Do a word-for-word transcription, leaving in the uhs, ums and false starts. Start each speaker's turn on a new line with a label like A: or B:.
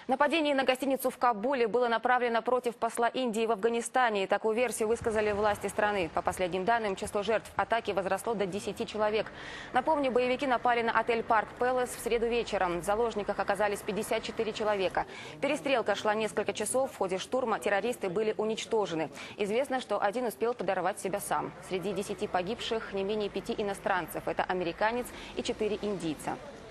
A: Нападение на гостиницу в Кабуле было направлено против посла Индии в Афганистане. Такую версию высказали власти страны. По последним данным, число жертв атаки возросло до десяти человек. Напомню, боевики напали на отель «Парк Пэлас» в среду вечером. В заложниках оказались пятьдесят четыре человека. Перестрелка шла несколько часов. В ходе штурма террористы были уничтожены. Известно, что один успел подорвать себя сам. Среди десяти погибших не менее пяти иностранцев. Это американец и четыре индийца.